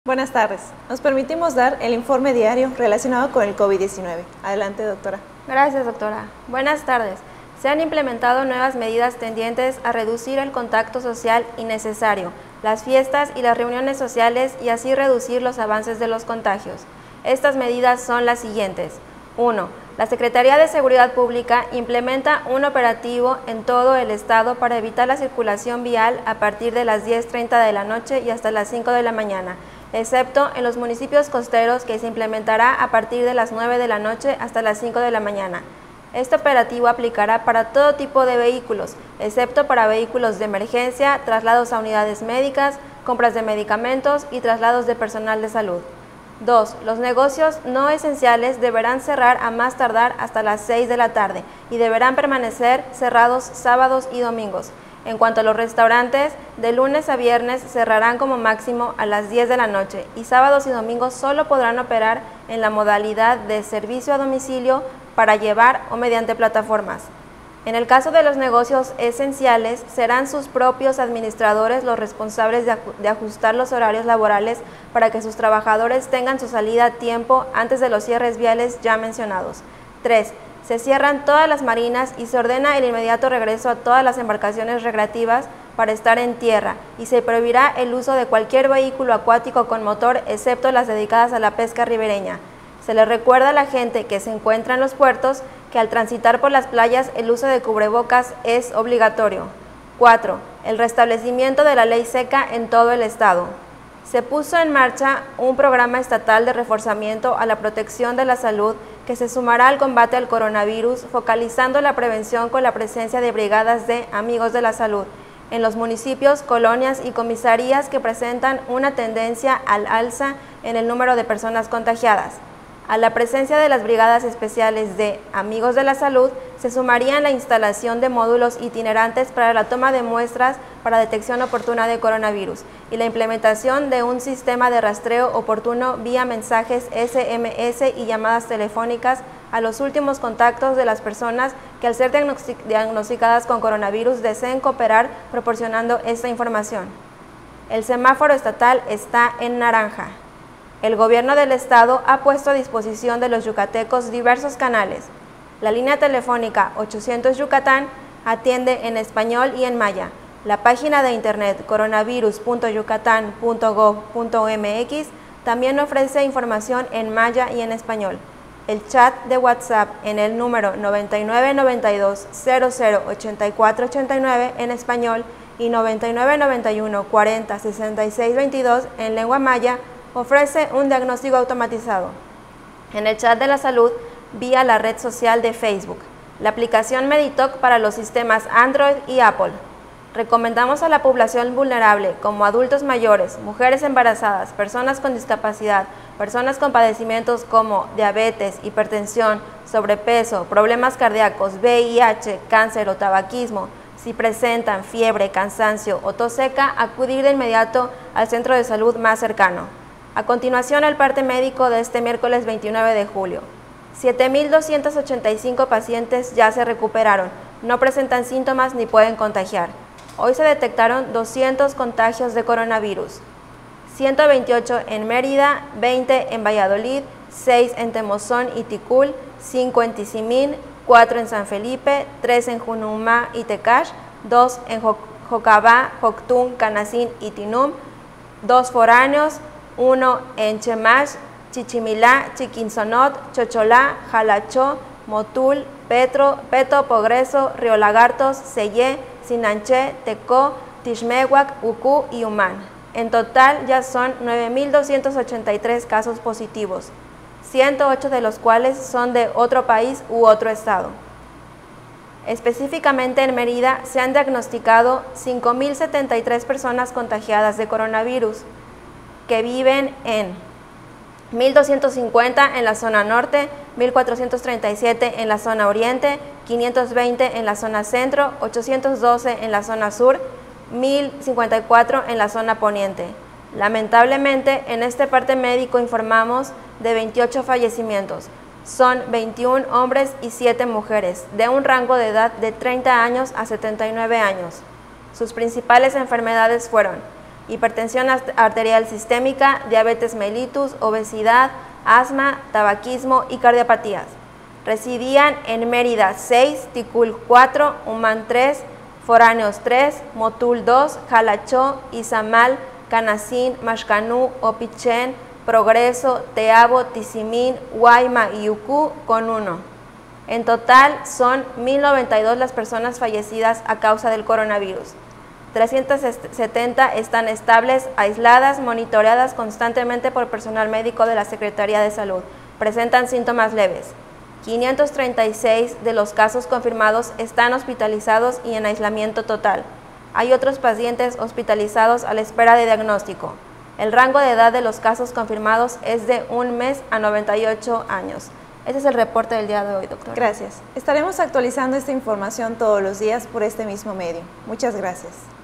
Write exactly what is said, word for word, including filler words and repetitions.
Buenas tardes. Nos permitimos dar el informe diario relacionado con el COVID diecinueve. Adelante, doctora. Gracias, doctora. Buenas tardes. Se han implementado nuevas medidas tendientes a reducir el contacto social innecesario, las fiestas y las reuniones sociales y así reducir los avances de los contagios. Estas medidas son las siguientes. uno. La Secretaría de Seguridad Pública implementa un operativo en todo el estado para evitar la circulación vial a partir de las diez treinta de la noche y hasta las cinco de la mañana, excepto en los municipios costeros, que se implementará a partir de las nueve de la noche hasta las cinco de la mañana. Este operativo aplicará para todo tipo de vehículos, excepto para vehículos de emergencia, traslados a unidades médicas, compras de medicamentos y traslados de personal de salud. dos. Los negocios no esenciales deberán cerrar a más tardar hasta las seis de la tarde y deberán permanecer cerrados sábados y domingos. En cuanto a los restaurantes, de lunes a viernes cerrarán como máximo a las diez de la noche y sábados y domingos solo podrán operar en la modalidad de servicio a domicilio para llevar o mediante plataformas. En el caso de los negocios esenciales, serán sus propios administradores los responsables de, de ajustar los horarios laborales para que sus trabajadores tengan su salida a tiempo antes de los cierres viales ya mencionados. tres. Se cierran todas las marinas y se ordena el inmediato regreso a todas las embarcaciones recreativas para estar en tierra y se prohibirá el uso de cualquier vehículo acuático con motor excepto las dedicadas a la pesca ribereña. Se le recuerda a la gente que se encuentra en los puertos que al transitar por las playas el uso de cubrebocas es obligatorio. cuatro. El restablecimiento de la ley seca en todo el estado. Se puso en marcha un programa estatal de reforzamiento a la protección de la salud que se sumará al combate al coronavirus, focalizando la prevención con la presencia de brigadas de Amigos de la Salud en los municipios, colonias y comisarías que presentan una tendencia al alza en el número de personas contagiadas. A la presencia de las brigadas especiales de Amigos de la Salud se sumarían la instalación de módulos itinerantes para la toma de muestras para detección oportuna de coronavirus y la implementación de un sistema de rastreo oportuno vía mensajes ese eme ese y llamadas telefónicas a los últimos contactos de las personas que al ser diagnosticadas con coronavirus deseen cooperar proporcionando esta información. El semáforo estatal está en naranja. El gobierno del estado ha puesto a disposición de los yucatecos diversos canales. La línea telefónica ochocientos Yucatán atiende en español y en maya. La página de internet coronavirus punto yucatán punto gov punto mx también ofrece información en maya y en español. El chat de WhatsApp en el número noventa y nueve noventa y dos cero cero ochenta y cuatro ochenta y nueve en español y noventa y nueve noventa y uno cuarenta sesenta y seis veintidós en lengua maya ofrece un diagnóstico automatizado. En el chat de la salud, vía la red social de Facebook, la aplicación Meditoc para los sistemas Android y Apple. Recomendamos a la población vulnerable, como adultos mayores, mujeres embarazadas, personas con discapacidad, personas con padecimientos como diabetes, hipertensión, sobrepeso, problemas cardíacos, ve i hache, cáncer o tabaquismo, si presentan fiebre, cansancio o tos seca, acudir de inmediato al centro de salud más cercano. A continuación, el parte médico de este miércoles veintinueve de julio. siete mil doscientos ochenta y cinco pacientes ya se recuperaron, no presentan síntomas ni pueden contagiar. Hoy se detectaron doscientos contagios de coronavirus. ciento veintiocho en Mérida, veinte en Valladolid, seis en Temozón y Ticul, cinco en Tizimín, cuatro en San Felipe, tres en Junumá y Tecash, dos en Jocabá, Joctún, Canacín y Tinum, dos foráneos, uno en Chemash, Chichimilá, Chiquinzonot, Chocholá, Jalachó, Motul, Petro, Peto, Progreso, Río Lagartos, Sellé, Sinanché, Tecó, Tixmehuac, Ucú y Humán. En total ya son nueve mil doscientos ochenta y tres casos positivos, ciento ocho de los cuales son de otro país u otro estado. Específicamente en Mérida se han diagnosticado cinco mil setenta y tres personas contagiadas de coronavirus, que viven en mil doscientos cincuenta en la zona norte, mil cuatrocientos treinta y siete en la zona oriente, quinientos veinte en la zona centro, ochocientos doce en la zona sur, mil cincuenta y cuatro en la zona poniente. Lamentablemente, en este parte médico informamos de veintiocho fallecimientos. Son veintiún hombres y siete mujeres, de un rango de edad de treinta años a setenta y nueve años. Sus principales enfermedades fueron hipertensión arterial sistémica, diabetes mellitus, obesidad, asma, tabaquismo y cardiopatías. Residían en Mérida seis, Ticul cuatro, Humán tres, Foráneos tres, Motul dos, Jalachó, Izamal, Canacín, Maxcanú, Opichén, Progreso, Teabo, Tizimín, Guayma y Ucú con uno. En total son mil noventa y dos las personas fallecidas a causa del coronavirus. trescientas setenta están estables, aisladas, monitoreadas constantemente por personal médico de la Secretaría de Salud. Presentan síntomas leves. quinientos treinta y seis de los casos confirmados están hospitalizados y en aislamiento total. Hay otros pacientes hospitalizados a la espera de diagnóstico. El rango de edad de los casos confirmados es de un mes a noventa y ocho años. Ese es el reporte del día de hoy, doctor. Gracias. Estaremos actualizando esta información todos los días por este mismo medio. Muchas gracias.